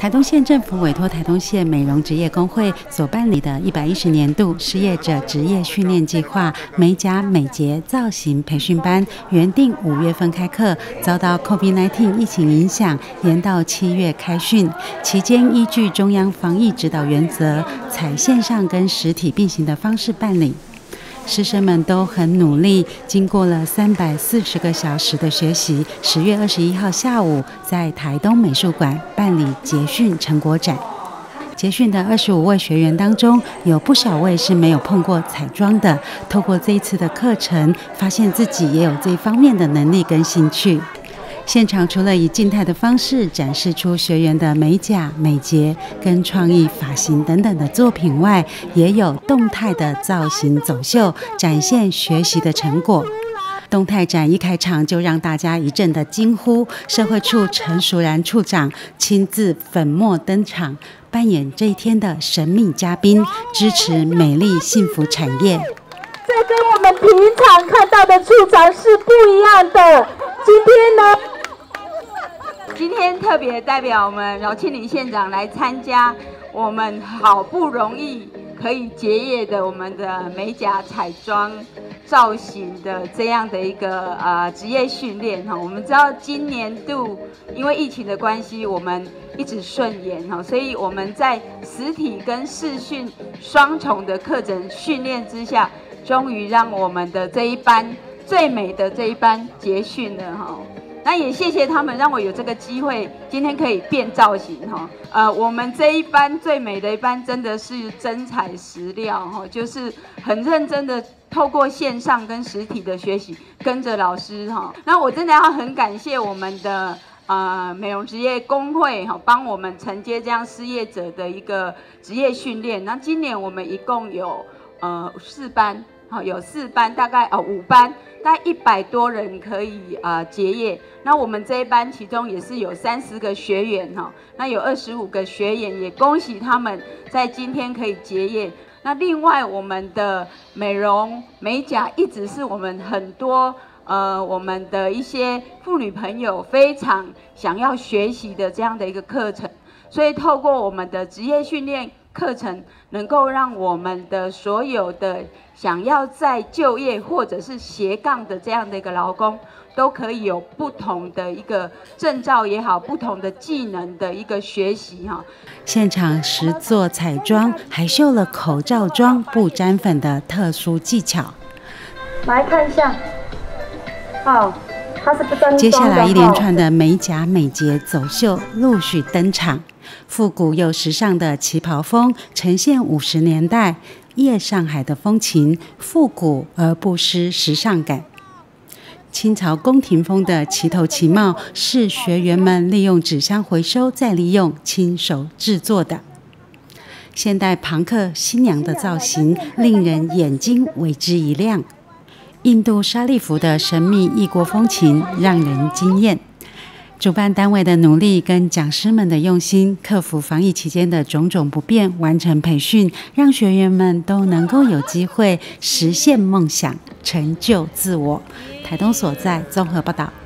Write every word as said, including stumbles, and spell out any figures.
台东县政府委托台东县美容职业工会所办理的一百一十年度失业者职业训练计划美甲美睫造型培训班，原定五月份开课，遭到 COVID 十九 疫情影响，延到七月开训。期间依据中央防疫指导原则，采线上跟实体并行的方式办理。师生们都很努力，经过了三百四十个小时的学习，十月二十一号下午在台东美术馆办理结训成果展。结训的二十五位学员当中，有不少位是没有碰过彩妆的，透过这一次的课程，发现自己也有这方面的能力跟兴趣。现场除了以静态的方式展示出学员的美甲、美睫跟创意发型等等的作品外，也有动态的造型走秀，展现学习的成果。动态展一开场就让大家一阵的惊呼，社会处陈淑然处长亲自粉墨登场，扮演这一天的神秘嘉宾，支持美丽幸福产业。 这跟我们平常看到的处长是不一样的。今天呢， 今天特别代表我们饶庆林县长来参加我们好不容易可以结业的我们的美甲彩妆造型的这样的一个呃职业训练哈。我们知道今年度因为疫情的关系，我们一直顺延哈，所以我们在实体跟视讯双重的课程训练之下，终于让我们的这一班最美的这一班结训了哈。那也谢谢他们让我有这个机会，今天可以变造型哈。呃，我们这一班最美的一班真的是真材实料哈，就是很认真的透过线上跟实体的学习，跟着老师哈。那我真的要很感谢我们的呃美容职业工会哈，帮我们承接这样失业者的一个职业训练。那今年我们一共有呃四班。有四班，大概哦五班，大概一百多人可以啊、呃、结业。那我们这一班其中也是有三十个学员哈，那有二十五个学员，也恭喜他们在今天可以结业。那另外我们的美容美甲一直是我们很多呃我们的一些妇女朋友非常想要学习的这样的一个课程，所以透过我们的职业训练课程，能够让我们的所有的想要在就业或者是斜杠的这样的一个劳工，都可以有不同的一个证照也好，不同的技能的一个学习哈。 现场实做彩妆，还秀了口罩妆不沾粉的特殊技巧。 来看一下，哦，它是不沾妆的。 接下来一连串的美甲美睫走秀陆续登场。复古又时尚的旗袍风呈现五十年代夜上海的风情，复古而不失时尚感。清朝宫廷风的旗头旗帽是学员们利用纸箱回收再利用亲手制作的。现代庞克新娘的造型令人眼睛为之一亮。印度沙利服的神秘异国风情让人惊艳。主办单位的努力跟讲师们的用心，克服防疫期间的种种不便，完成培训，让学员们都能够有机会实现梦想，成就自我。台东所在综合报道。